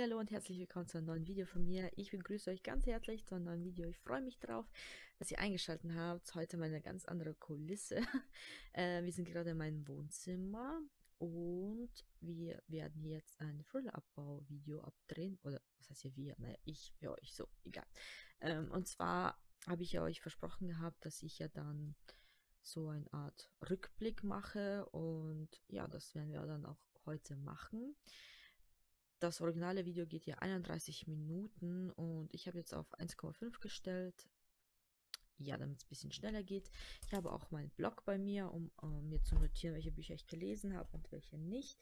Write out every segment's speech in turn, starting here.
Hallihallo und herzlich willkommen zu einem neuen Video von mir. Ich begrüße euch ganz herzlich zu einem neuen Video. Ich freue mich drauf, dass ihr eingeschaltet habt. Heute mal eine ganz andere Kulisse. Wir sind gerade in meinem Wohnzimmer und wir werden jetzt ein Füllerabbau-Video abdrehen. Oder was heißt hier wir? Naja, ich für euch, so, egal. Und zwar habe ich ja euch versprochen gehabt, dass ich ja dann so eine Art Rückblick mache und ja, das werden wir dann auch heute machen. Das originale Video geht ja 31 Minuten und ich habe jetzt auf 1,5 gestellt. Ja, damit es ein bisschen schneller geht. Ich habe auch meinen Blog bei mir, um mir zu notieren, welche Bücher ich gelesen habe und welche nicht.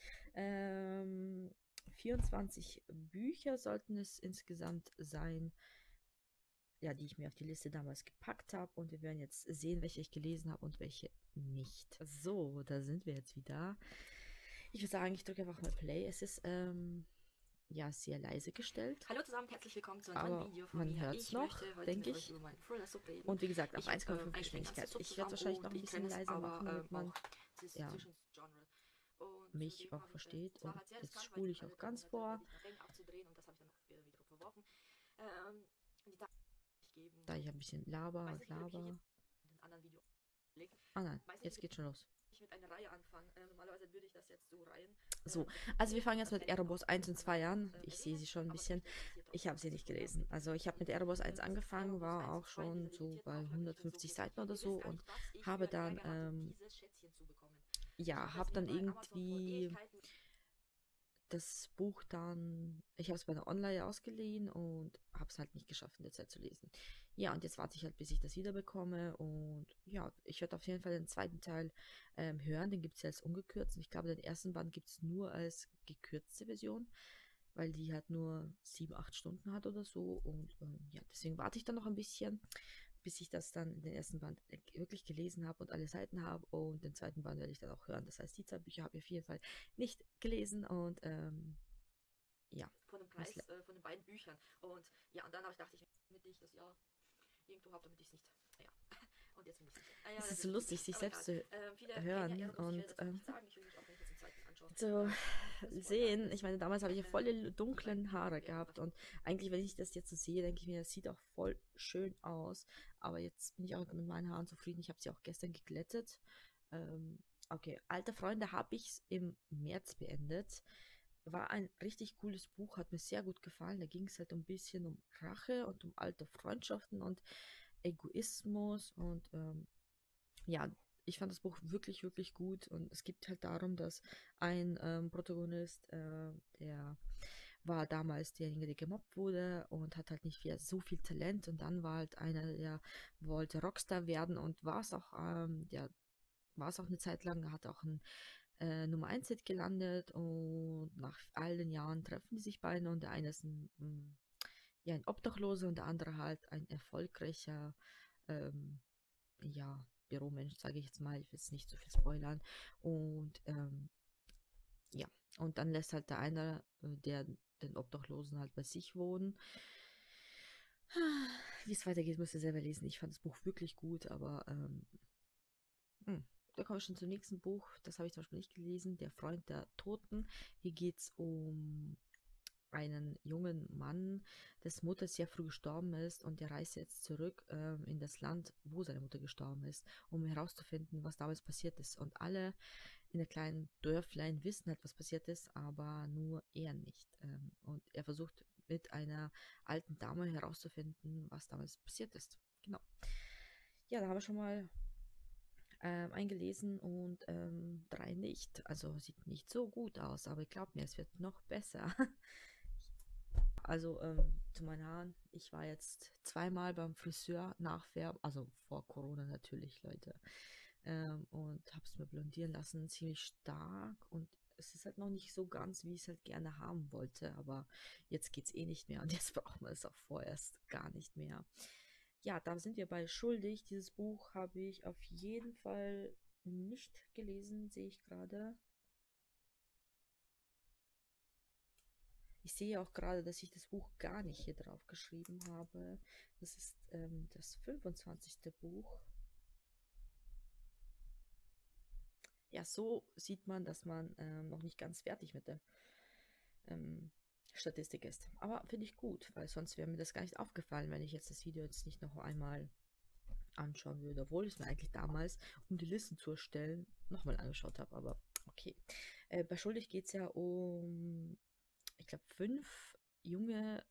24 Bücher sollten es insgesamt sein, ja, die ich mir auf die Liste damals gepackt habe. Und wir werden jetzt sehen, welche ich gelesen habe und welche nicht. So, da sind wir jetzt wieder. Ich würde sagen, ich drücke einfach mal Play. Es ist ja, sehr leise gestellt. Hallo zusammen, herzlich willkommen zu einem neuen Aber Video von man mir. hört es Ich noch, möchte heute denke mit euch ich. über meinen Thriller-Sub reden. Und wie gesagt, auf Ich habe 1,5 eigentlich den ganzen Geschwindigkeit. Sub Ich werde es zusammen wahrscheinlich noch und ein ich bisschen kenne es, leiser aber machen, damit man auch das ja, Science-Fiction-Genre. Und mich zudem auch habe ich versteht. zwar Und halt sehr jetzt riskant, weil spule ich ich alle auch 3 ganz Monate vor, werde ich nach Längen abzudrehen und das habe ich dann auch wieder verworfen. Die Tage geben, da so, ich ein bisschen laber weiß und nicht, wie viel ich laber. jetzt in einem anderen Video lege. Ah nein, Weiß nicht, jetzt wie geht schon los. ich mit einer Reihe anfange. Normalerweise würde ich das jetzt so reihen. So, also wir Strukturieren fangen und jetzt das mit werde ich dann Erebos auch 1 und in anderen 2 Videos an. Ich sehe erwähnen. sie schon ein Aber bisschen. mich interessiert auch Ich der habe sie ganze nicht Spoiler. gelesen. Also ich habe mit Erebos 1 Dieses angefangen, Erebos war 1 auch und 2, schon dieser so limitierten bei Auflage, ich bin so 150 glücklich. Seiten oder Ihr so wisst gar und nicht, was ich habe für dann Ärger hatte, dieses Schätzchen zu bekommen. Ich habe hab es mir dann bei Amazon vor irgendwie Ewigkeiten. das Buch dann, ich habe es bei einer Online ausgeliehen und habe es halt nicht geschafft, in der Zeit zu lesen. Ja, und jetzt warte ich halt, bis ich das wieder bekomme. Und ja, ich werde auf jeden Fall den zweiten Teil hören. Den gibt es ja als ungekürzt. Und ich glaube, den ersten Band gibt es nur als gekürzte Version, weil die halt nur 7, 8 Stunden hat oder so. Und ja, deswegen warte ich dann noch ein bisschen, bis ich das dann in den ersten Band wirklich gelesen habe und alle Seiten habe. Und den zweiten Band werde ich dann auch hören. Das heißt, die zwei Bücher habe ich auf jeden Fall nicht gelesen und ja. Von dem Preis von den beiden Büchern. Und ja, und dann dachte ich, damit ich das ja irgendwo habe, damit ich es nicht. Naja. Und jetzt bin ich sicher. Ja, Es das ist so wird lustig, typisch. sich Aber selbst egal. zu Viele kennen ja hören Erebus, ich und werde dazu nicht sagen. Ich will mich auch, wenn ich jetzt den zweiten anschaue, so Spoiler sehen. Ich alles. meine, damals habe ich ja volle Die beiden dunklen Bücher Haare werden gehabt und eigentlich, wenn ich das jetzt so sehe, denke ich mir, das sieht auch voll schön aus. Aber jetzt bin ich auch mit meinen Haaren zufrieden. Ich habe sie auch gestern geglättet. Okay, Alte Freunde habe ich im März beendet. War ein richtig cooles Buch, hat mir sehr gut gefallen. Da ging es halt ein bisschen um Rache und um alte Freundschaften und Egoismus und ja, ich fand das Buch wirklich, wirklich gut und es geht halt darum, dass ein Protagonist, der war damals derjenige, der gemobbt wurde und hat halt nicht so viel Talent und dann war halt einer, der wollte Rockstar werden und war es auch, der war es auch eine Zeit lang, hat auch ein Nummer 1 Hit gelandet und nach all den Jahren treffen die sich beide und der eine ist ja, ein Obdachloser und der andere halt ein erfolgreicher ähm, ja, Büromensch, sage ich jetzt mal, ich will es nicht so viel spoilern. Und ja, und dann lässt halt der eine, der den Obdachlosen halt bei sich wohnen. Wie es weitergeht, müsst ihr selber lesen. Ich fand das Buch wirklich gut, aber da komme ich schon zum nächsten Buch. Das habe ich zum Beispiel nicht gelesen. Der Freund der Toten. Hier geht es um einen jungen Mann, dessen Mutter sehr früh gestorben ist und der reist jetzt zurück in das Land, wo seine Mutter gestorben ist, um herauszufinden, was damals passiert ist. Und alle in der kleinen Dörflein wissen halt, was passiert ist, aber nur er nicht. Und er versucht mit einer alten Dame herauszufinden, was damals passiert ist. Genau. Ja, da haben wir schon mal eingelesen und 3 nicht. Also sieht nicht so gut aus, aber ich glaube mir, es wird noch besser. Also zu meinen Haaren. Ich war jetzt zweimal beim Friseur nachfärben, also vor Corona natürlich, Leute. Und habe es mir blondieren lassen, ziemlich stark. Und es ist halt noch nicht so ganz, wie ich es halt gerne haben wollte. Aber jetzt geht es eh nicht mehr und jetzt braucht man es auch vorerst gar nicht mehr. Ja, da sind wir bei Schuldig. Dieses Buch habe ich auf jeden Fall nicht gelesen, sehe ich gerade. Ich sehe auch gerade, dass ich das Buch gar nicht hier drauf geschrieben habe. Das ist das 25. Buch. Ja, so sieht man, dass man noch nicht ganz fertig mit der ähm, Statistik ist. Aber finde ich gut, weil sonst wäre mir das gar nicht aufgefallen, wenn ich jetzt das Video jetzt nicht noch einmal anschauen würde, obwohl ich es mir eigentlich damals, um die Listen zu erstellen, nochmal angeschaut habe. Aber okay. Bei Schuldig geht es ja um, ich glaube, 5 junge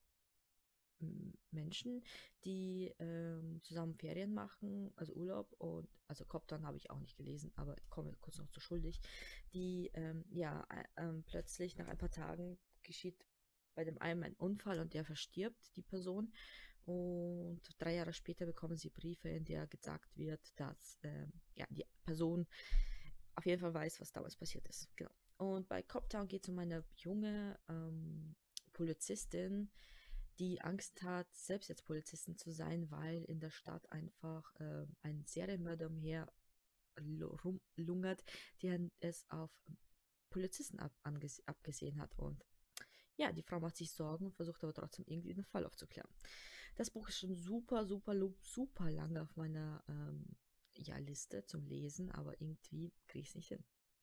Menschen, die zusammen Ferien machen, also Urlaub und also Koptern habe ich auch nicht gelesen, aber ich komme kurz noch zu Schuldig, die plötzlich nach ein paar Tagen geschieht bei dem einen ein Unfall und der verstirbt, die Person. Und 3 Jahre später bekommen sie Briefe, in der gesagt wird, dass die Person auf jeden Fall weiß, was damals passiert ist. Genau. Und bei Coptown geht es um eine junge Polizistin, die Angst hat, selbst jetzt Polizistin zu sein, weil in der Stadt einfach ein Serienmörder umher rumlungert, der es auf Polizisten abgesehen hat. Und ja, die Frau macht sich Sorgen, versucht aber trotzdem irgendwie den Fall aufzuklären. Das Buch ist schon super, super, super lange auf meiner Liste zum Lesen, aber irgendwie kriege ich es nicht hin.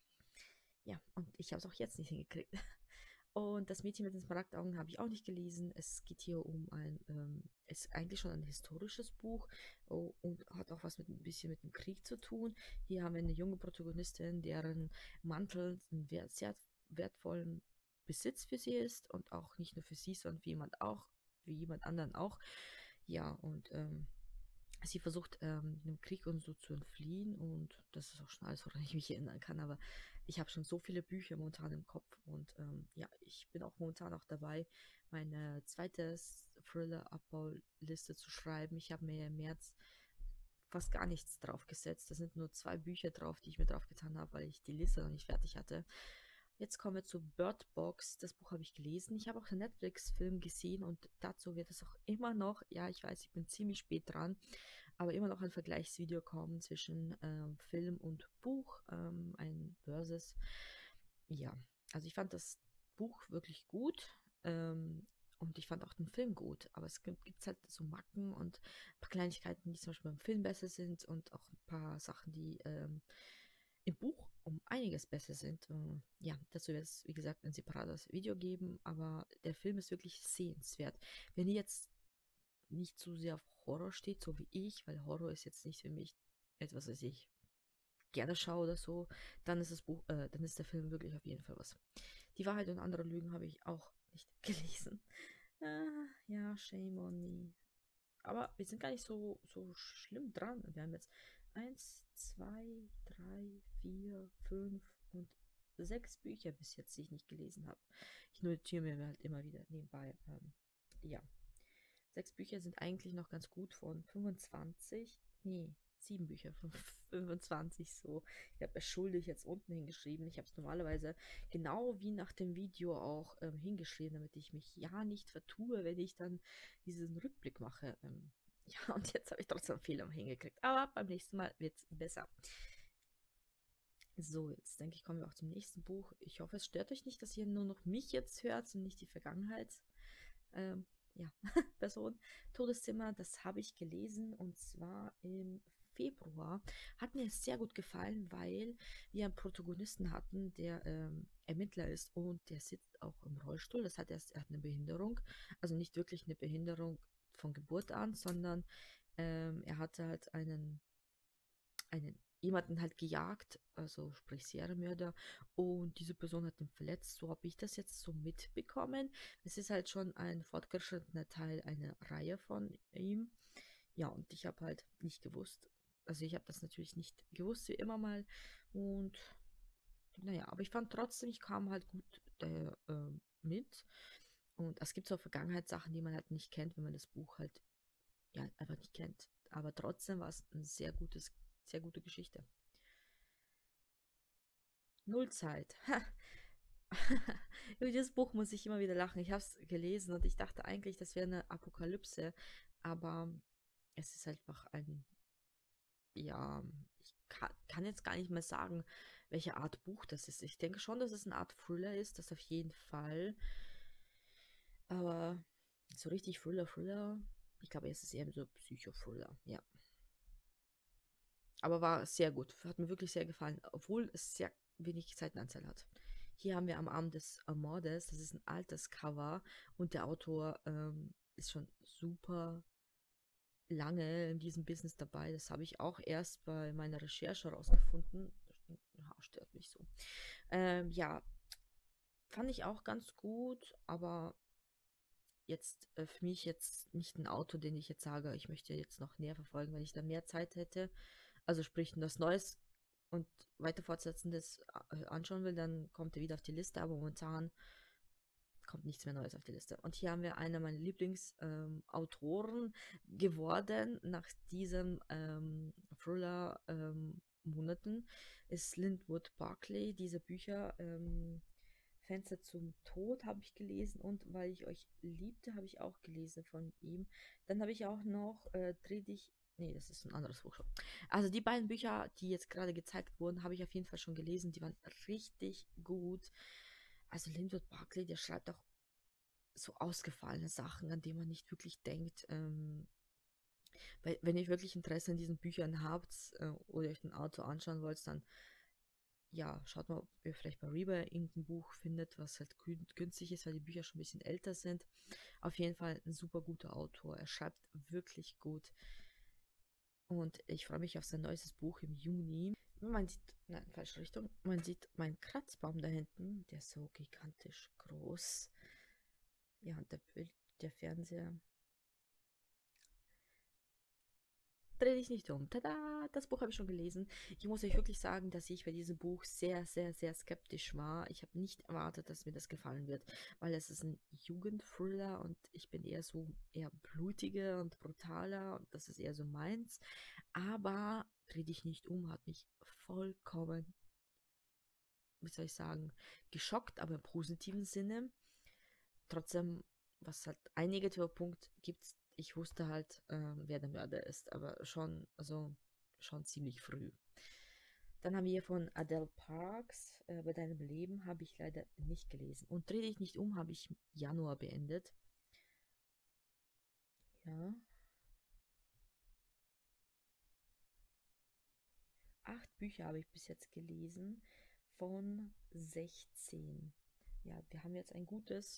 Ja, und ich habe es auch jetzt nicht hingekriegt. Und das Mädchen mit den Smaragdaugen habe ich auch nicht gelesen. Es geht hier um ist eigentlich schon ein historisches Buch und hat auch was mit ein bisschen mit dem Krieg zu tun. Hier haben wir eine junge Protagonistin, deren Mantel einen sehr wertvollen Besitz für sie ist und auch nicht nur für sie, sondern für jemand anderen auch. Ja, und sie versucht, dem Krieg und so zu entfliehen und das ist auch schon alles, woran ich mich erinnern kann, aber ich habe schon so viele Bücher momentan im Kopf und ich bin auch momentan auch dabei, meine zweite Thriller-Abbauliste zu schreiben. Ich habe mir im März fast gar nichts drauf gesetzt. Da sind nur 2 Bücher drauf, die ich mir drauf getan habe, weil ich die Liste noch nicht fertig hatte. Jetzt kommen wir zu Bird Box. Das Buch habe ich gelesen. Ich habe auch den Netflix-Film gesehen und dazu wird es auch immer noch, ja, ich weiß, ich bin ziemlich spät dran, aber immer noch ein Vergleichsvideo kommen zwischen Film und Buch, ein Versus. Ja, also ich fand das Buch wirklich gut und ich fand auch den Film gut, aber es gibt halt so Macken und ein paar Kleinigkeiten, die zum Beispiel beim Film besser sind und auch ein paar Sachen, die im Buch um einiges besser sind. Ja, dazu wird es, wie gesagt, ein separates Video geben, aber der Film ist wirklich sehenswert. Wenn ihr jetzt nicht zu sehr auf Horror steht, so wie ich, weil Horror ist jetzt nicht für mich etwas, was ich gerne schaue oder so, dann ist dann ist der Film wirklich auf jeden Fall was. Die Wahrheit und andere Lügen habe ich auch nicht gelesen. Ja, shame on me. Aber wir sind gar nicht so schlimm dran. Wir haben jetzt 1, 2, 3, 4, 5 und 6 Bücher bis jetzt, die ich nicht gelesen habe. Ich notiere mir halt immer wieder nebenbei. Ja, 6 Bücher sind eigentlich noch ganz gut von 25. Nee, 7 Bücher von 25 so. Ich habe es schuldig jetzt unten hingeschrieben. Ich habe es normalerweise genau wie nach dem Video auch hingeschrieben, damit ich mich ja nicht vertue, wenn ich dann diesen Rückblick mache. Ja, und jetzt habe ich trotzdem Fehler hingekriegt. Aber beim nächsten Mal wird es besser. So, jetzt denke ich, kommen wir auch zum nächsten Buch. Ich hoffe, es stört euch nicht, dass ihr nur noch mich jetzt hört und nicht die Vergangenheit. Ähm, ja, Person. Todeszimmer, das habe ich gelesen und zwar im Februar. Hat mir sehr gut gefallen, weil wir einen Protagonisten hatten, der Ermittler ist und der sitzt auch im Rollstuhl. Das heißt, er hat eine Behinderung. Also nicht wirklich eine Behinderung von Geburt an, sondern er hatte halt jemanden halt gejagt, also sprich Serienmörder, und diese Person hat ihn verletzt. So habe ich das jetzt so mitbekommen. Es ist halt schon ein fortgeschrittener Teil einer Reihe von ihm. Ja, und ich habe halt nicht gewusst. Also ich habe das natürlich nicht gewusst, wie immer mal. Und naja, aber ich fand trotzdem, ich kam halt gut mit. Und es gibt so Vergangenheitssachen, die man halt nicht kennt, wenn man das Buch halt ja einfach nicht kennt. Aber trotzdem war es ein sehr gute Geschichte. Nullzeit. Über dieses Buch muss ich immer wieder lachen. Ich habe es gelesen und ich dachte eigentlich, das wäre eine Apokalypse, aber es ist einfach ja, ich kann jetzt gar nicht mehr sagen, welche Art Buch das ist. Ich denke schon, dass es eine Art Thriller ist, das auf jeden Fall. Aber so richtig Thriller, ich glaube, es ist eher so Psychothriller, ja. Aber war sehr gut, hat mir wirklich sehr gefallen, obwohl es sehr wenig Seitenanzahl hat. Hier haben wir Am Arm des Mordes, das ist ein altes Cover und der Autor ist schon super lange in diesem Business dabei. Das habe ich auch erst bei meiner Recherche herausgefunden. Ja, stört mich so. Ja, fand ich auch ganz gut, aber jetzt für mich jetzt nicht ein Auto, den ich jetzt sage, ich möchte jetzt noch näher verfolgen, wenn ich da mehr Zeit hätte. Also sprich, das Neues und weiter fortsetzendes anschauen will, dann kommt er wieder auf die Liste, aber momentan kommt nichts mehr Neues auf die Liste. Und hier haben wir einer meiner Lieblingsautoren geworden nach diesem Thriller Monaten, ist Linwood Barclay. Diese Bücher Fenster zum Tod habe ich gelesen und Weil ich euch liebte, habe ich auch gelesen von ihm. Dann habe ich auch noch Dreh dich. Nee, das ist ein anderes Buch schon. Also die beiden Bücher, die jetzt gerade gezeigt wurden, habe ich auf jeden Fall schon gelesen. Die waren richtig gut. Also Linwood Barclay, der schreibt auch so ausgefallene Sachen, an die man nicht wirklich denkt. Weil, wenn ihr wirklich Interesse an diesen Büchern habt oder euch ein Auto anschauen wollt, dann ja, schaut mal, ob ihr vielleicht bei Reader irgendein Buch findet, was halt günstig ist, weil die Bücher schon ein bisschen älter sind. Auf jeden Fall ein super guter Autor. Er schreibt wirklich gut. Und ich freue mich auf sein neues Buch im Juni. Man sieht, nein, falsche Richtung. Man sieht meinen Kratzbaum da hinten, der ist so gigantisch groß. Ja, und der Fernseher. Dreh dich nicht um. Tada! Das Buch habe ich schon gelesen. Ich muss euch wirklich sagen, dass ich bei diesem Buch sehr, sehr, sehr skeptisch war. Ich habe nicht erwartet, dass mir das gefallen wird, weil es ist ein Jugendthriller und ich bin eher so eher blutiger und brutaler und das ist eher so meins. Aber Dreh dich nicht um hat mich vollkommen, wie soll ich sagen, geschockt, aber im positiven Sinne. Trotzdem, was halt ein negativer Punkt gibt, ich wusste halt, wer der Mörder ist, aber schon, also schon ziemlich früh. Dann haben wir hier von Adele Parks, bei deinem Leben habe ich leider nicht gelesen. Und Dreh dich nicht um habe ich im Januar beendet. Ja, 8 Bücher habe ich bis jetzt gelesen von 16. Ja, wir haben jetzt ein gutes,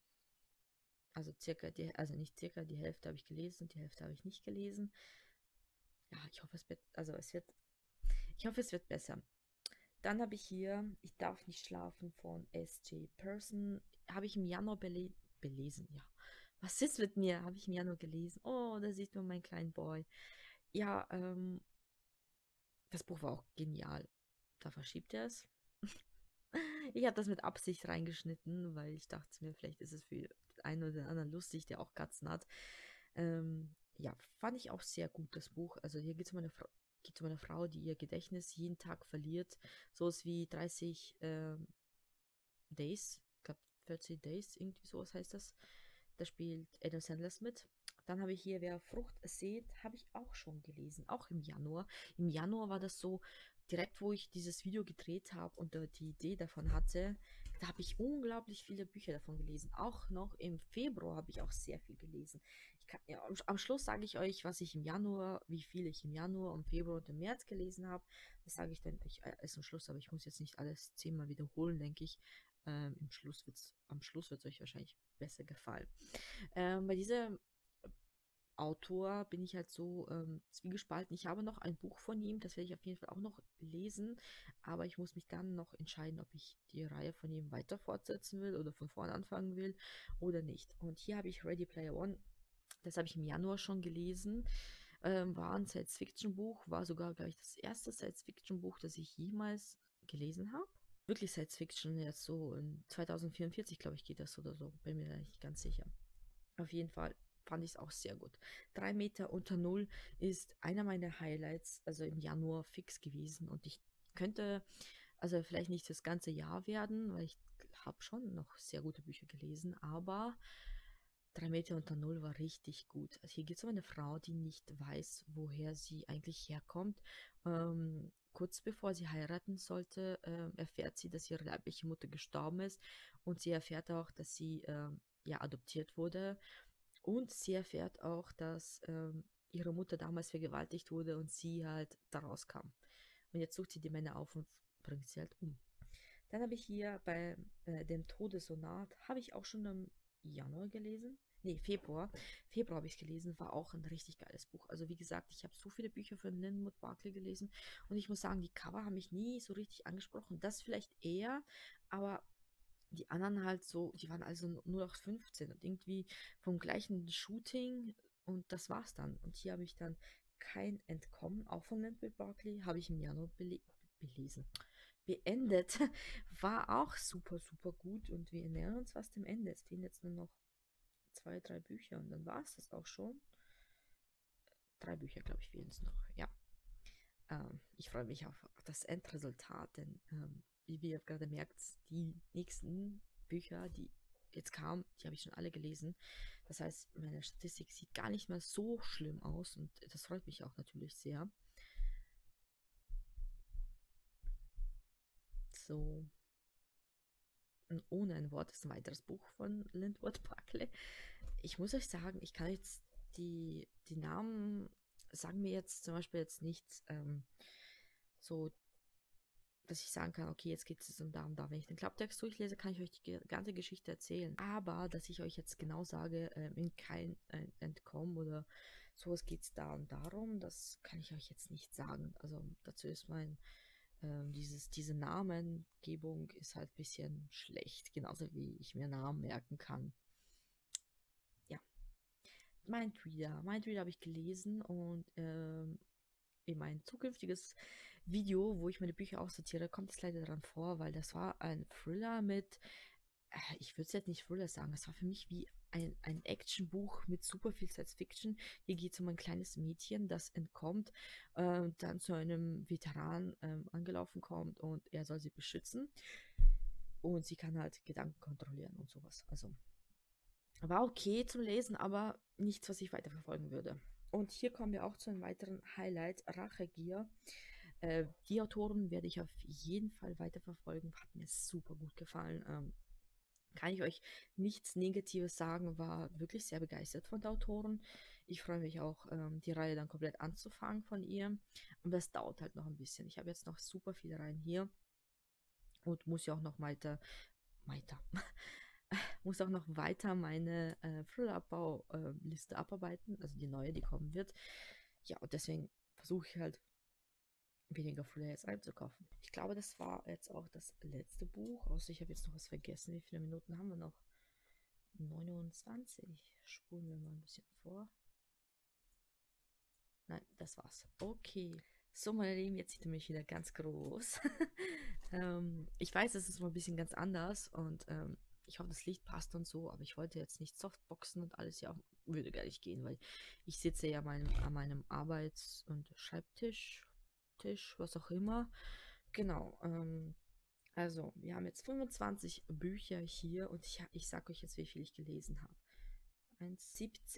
also circa die, also nicht circa die Hälfte habe ich gelesen und die Hälfte habe ich nicht gelesen. Ja, ich hoffe, es wird, also es wird, ich hoffe, es wird besser. Dann habe ich hier Ich darf nicht schlafen von S.J. Person. Habe ich im Januar belesen, ja. Was ist mit mir? Habe ich im Januar gelesen. Oh, da sieht man meinen kleinen Boy. Ja, das Buch war auch genial. Da verschiebt er es. Ich habe das mit Absicht reingeschnitten, weil ich dachte mir, vielleicht ist es für den einen oder den anderen lustig, der auch Katzen hat. Ja, fand ich auch sehr gut, das Buch. Also hier geht es um eine Frau, die ihr Gedächtnis jeden Tag verliert. So ist wie 30 Days, ich glaube 40 Days, irgendwie sowas heißt das. Da spielt Adam Sandler mit. Dann habe ich hier Wer Frucht sät, habe ich auch schon gelesen, auch im Januar. Im Januar war das so, direkt wo ich dieses Video gedreht habe und die Idee davon hatte, da habe ich unglaublich viele Bücher davon gelesen. Auch noch im Februar habe ich auch sehr viel gelesen. Ja, am Schluss sage ich euch, was ich im Januar, wie viel ich im Januar, im Februar und im März gelesen habe. Das sage ich dann erst am Schluss, aber ich muss jetzt nicht alles 10-mal wiederholen, denke ich. Am Schluss wird es euch wahrscheinlich besser gefallen. Bei diesem Autor bin ich halt so zwiegespalten. Ich habe noch ein Buch von ihm, das werde ich auf jeden Fall auch noch lesen, aber ich muss mich dann noch entscheiden, ob ich die Reihe von ihm weiter fortsetzen will oder von vorne anfangen will oder nicht. Und hier habe ich Ready Player One, das habe ich im Januar schon gelesen. War ein Science-Fiction-Buch, war sogar, glaube ich, das erste Science-Fiction-Buch, das ich jemals gelesen habe. Wirklich Science Fiction, jetzt so in 2044, glaube ich, geht das oder so. Bin mir da nicht ganz sicher. Auf jeden Fall fand ich es auch sehr gut. 3 Meter unter Null ist einer meiner Highlights, also im Januar fix gewesen. Und ich könnte, also vielleicht nicht das ganze Jahr werden, weil ich habe schon noch sehr gute Bücher gelesen, aber 3 Meter unter Null war richtig gut. Also hier geht es um eine Frau, die nicht weiß, woher sie eigentlich herkommt. Kurz bevor sie heiraten sollte, erfährt sie, dass ihre leibliche Mutter gestorben ist und sie erfährt auch, dass sie ja adoptiert wurde und sie erfährt auch, dass ihre Mutter damals vergewaltigt wurde und sie halt daraus kam. Und jetzt sucht sie die Männer auf und bringt sie halt um. Dann habe ich hier bei dem Todessonat, habe ich auch schon im Januar gelesen. Nee, Februar. Februar habe ich es gelesen, war auch ein richtig geiles Buch. Also wie gesagt, ich habe so viele Bücher von Linwood Barclay gelesen und ich muss sagen, die Cover haben mich nie so richtig angesprochen. Das vielleicht eher, aber die anderen halt so, die waren also nur noch 15 und irgendwie vom gleichen Shooting und das war's dann. Und hier habe ich dann kein Entkommen, auch von Linwood Barclay, habe ich im Januar belesen beendet. War auch super, super gut und wir nähern uns fast dem Ende. Es fehlen jetzt nur noch 2, 3 Bücher und dann war es das auch schon. 3 Bücher, glaube ich, fehlen es noch. Ja. Ich freue mich auf das Endresultat, denn wie ihr gerade merkt, die nächsten Bücher, die jetzt kamen, die habe ich schon alle gelesen. Das heißt, meine Statistik sieht gar nicht mehr so schlimm aus und das freut mich auch natürlich sehr. So, ohne ein Wort ist ein weiteres Buch von Linwood Barclay. Ich muss euch sagen, ich kann jetzt die Namen sagen mir jetzt zum Beispiel jetzt nichts so, dass ich sagen kann, okay, jetzt geht es um da und da. Wenn ich den Klapptext durchlese, kann ich euch die ganze Geschichte erzählen. Aber, dass ich euch jetzt genau sage, in kein Entkommen oder sowas geht es da und darum, das kann ich euch jetzt nicht sagen. Also dazu ist diese Namengebung ist halt ein bisschen schlecht, genauso wie ich mir Namen merken kann. Ja, Mindreader habe ich gelesen und in mein zukünftiges Video, wo ich meine Bücher aussortiere, kommt es leider daran vor, weil das war ein Thriller mit, ich würde es jetzt nicht Thriller sagen, es war für mich wie ein Actionbuch mit super viel Science Fiction. Hier geht es um ein kleines Mädchen, das entkommt, dann zu einem Veteran angelaufen kommt und er soll sie beschützen. Und sie kann halt Gedanken kontrollieren und sowas. Also war okay zum Lesen, aber nichts, was ich weiterverfolgen würde. Und hier kommen wir auch zu einem weiteren Highlight, Rachegier. Die Autoren werde ich auf jeden Fall weiterverfolgen. Hat mir super gut gefallen. Kann ich euch nichts Negatives sagen, war wirklich sehr begeistert von der Autorin. Ich freue mich auch, die Reihe dann komplett anzufangen von ihr. Und das dauert halt noch ein bisschen. Ich habe jetzt noch super viele Reihen hier und muss ja auch noch weiter, muss auch noch weiter meine Füllerabbau-Liste abarbeiten, also die neue, die kommen wird. Ja, und deswegen versuche ich halt weniger Thriller jetzt einzukaufen. Ich glaube, das war jetzt auch das letzte Buch, außer ich habe jetzt noch was vergessen. Wie viele Minuten haben wir noch? 29. Spulen wir mal ein bisschen vor. Nein, das war's. Okay. So, meine Lieben, jetzt sieht ihr mich wieder ganz groß. Ich weiß, es ist mal ein bisschen ganz anders und ich hoffe, das Licht passt und so, aber ich wollte jetzt nicht Softboxen und alles, ja, würde gar nicht gehen, weil ich sitze ja an meinem Arbeits- und Schreibtisch, was auch immer. Genau, also wir haben jetzt 25 Bücher hier und ich sag euch jetzt, wie viel ich gelesen habe. 1,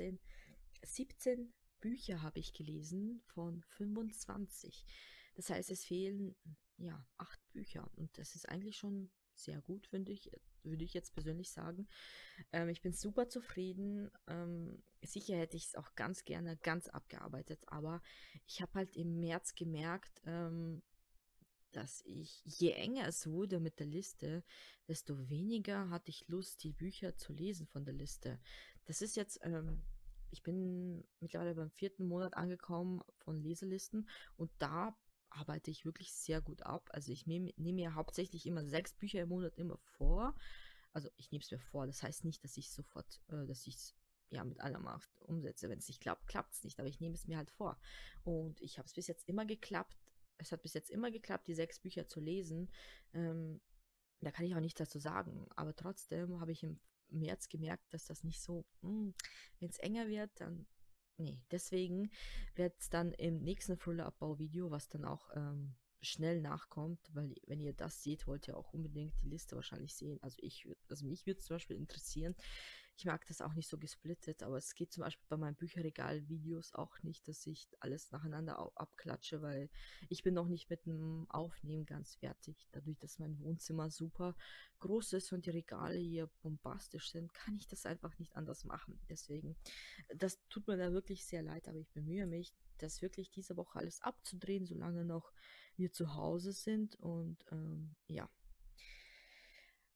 17 Bücher habe ich gelesen von 25. Das heißt, es fehlen ja 8 Bücher und das ist eigentlich schon sehr gut, finde ich, würde ich jetzt persönlich sagen. Ich bin super zufrieden. Sicher hätte ich es auch ganz gerne ganz abgearbeitet, aber ich habe halt im März gemerkt, dass je enger es wurde mit der Liste, desto weniger hatte ich Lust, die Bücher zu lesen von der Liste. Das ist jetzt, ich bin mittlerweile beim 4. Monat angekommen von Leselisten und da arbeite ich wirklich sehr gut ab. Also ich nehme mir hauptsächlich immer 6 Bücher im Monat immer vor. Also ich nehme es mir vor. Das heißt nicht, dass ich sofort, dass ich es ja mit aller Macht umsetze. Wenn es nicht klappt, klappt es nicht. Aber ich nehme es mir halt vor. Und ich habe es bis jetzt immer geklappt. Es hat bis jetzt immer geklappt, die 6 Bücher zu lesen. Ähm, Da kann ich auch nichts dazu sagen. Aber trotzdem habe ich im März gemerkt, dass das nicht so, wenn es enger wird, dann, nee. Deswegen wird es dann im nächsten Thriller-Abbau-Video, was dann auch schnell nachkommt, weil wenn ihr das seht, wollt ihr auch unbedingt die Liste wahrscheinlich sehen. Also mich würde es zum Beispiel interessieren. Ich mag das auch nicht so gesplittet, aber es geht zum Beispiel bei meinen Bücherregal-Videos auch nicht, dass ich alles nacheinander abklatsche, weil ich bin noch nicht mit dem Aufnehmen ganz fertig. Dadurch, dass mein Wohnzimmer super groß ist und die Regale hier bombastisch sind, kann ich das einfach nicht anders machen. Deswegen, das tut mir da wirklich sehr leid, aber ich bemühe mich, das wirklich diese Woche alles abzudrehen, solange noch wir zu Hause sind. Und ja,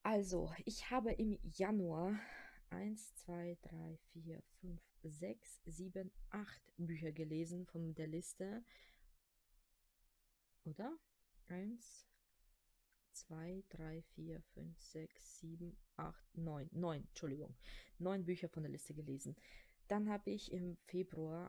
Also, ich habe im Januar 1, 2, 3, 4, 5, 6, 7, 8 Bücher gelesen von der Liste, oder? 1, 2, 3, 4, 5, 6, 7, 8, 9. 9, Entschuldigung. 9 Bücher von der Liste gelesen. Dann habe ich im Februar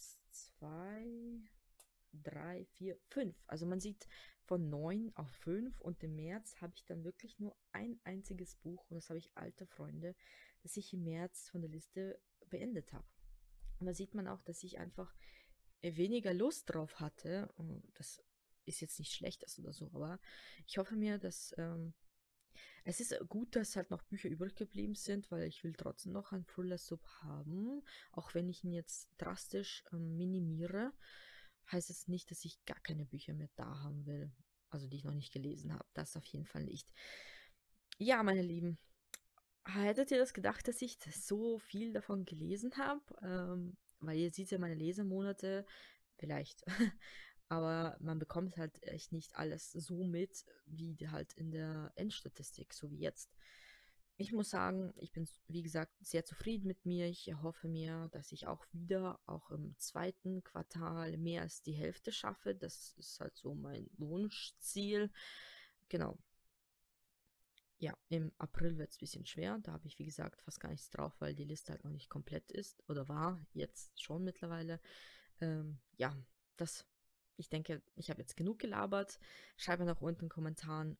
1, 2, 3, 4, 5. Also man sieht von 9 auf 5 und im März habe ich dann wirklich nur ein einziges Buch und das habe ich Alte Freunde, das ich im März von der Liste beendet habe. Und da sieht man auch, dass ich einfach weniger Lust drauf hatte. Und das ist jetzt nicht schlechtes oder so, aber ich hoffe mir, dass es ist gut, dass halt noch Bücher übrig geblieben sind, weil ich will trotzdem noch einen Thriller Sub haben. Auch wenn ich ihn jetzt drastisch minimiere, heißt es nicht, dass ich gar keine Bücher mehr da haben will. Also die ich noch nicht gelesen habe. Das auf jeden Fall nicht. Ja, meine Lieben, hättet ihr das gedacht, dass ich so viel davon gelesen habe? Weil ihr seht ja meine Lesemonate, vielleicht. Aber man bekommt halt echt nicht alles so mit, wie halt in der Endstatistik, so wie jetzt. Ich muss sagen, ich bin, wie gesagt, sehr zufrieden mit mir. Ich hoffe mir, dass ich auch wieder, auch im zweiten Quartal, mehr als die Hälfte schaffe. Das ist halt so mein Wunschziel. Genau. Ja, im April wird es ein bisschen schwer. Da habe ich, wie gesagt, fast gar nichts drauf, weil die Liste halt noch nicht komplett ist oder war. Jetzt schon mittlerweile. Ja, das, ich denke, ich habe jetzt genug gelabert. Schreibt mir noch unten in den Kommentaren,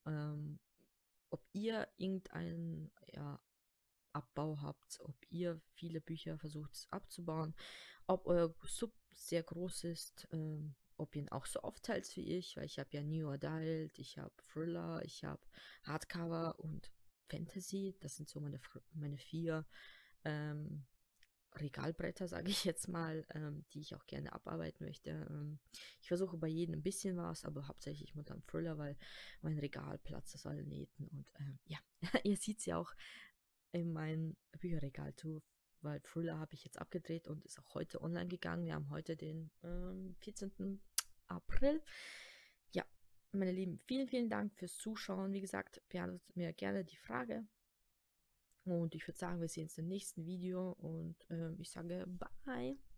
ob ihr irgendeinen ja, Abbau habt, ob ihr viele Bücher versucht abzubauen, ob euer Sub sehr groß ist, ob ihr ihn auch so aufteilt wie ich, weil ich habe ja New Adult, ich habe Thriller, ich habe Hardcover und Fantasy. Das sind so meine 4 ähm, Regalbretter, sage ich jetzt mal, die ich auch gerne abarbeiten möchte. Ich versuche bei jedem ein bisschen was, aber hauptsächlich mit einem Thriller, weil mein Regal platzt aus allen Nähten. Und ja, ihr seht es ja auch in mein Bücherregal zu, weil Thriller habe ich jetzt abgedreht und ist auch heute online gegangen. Wir haben heute den 14. April. Ja, meine Lieben, vielen, vielen Dank fürs Zuschauen. Wie gesagt, beantwortet mir gerne die Frage. Und ich würde sagen, wir sehen uns im nächsten Video und ich sage bye.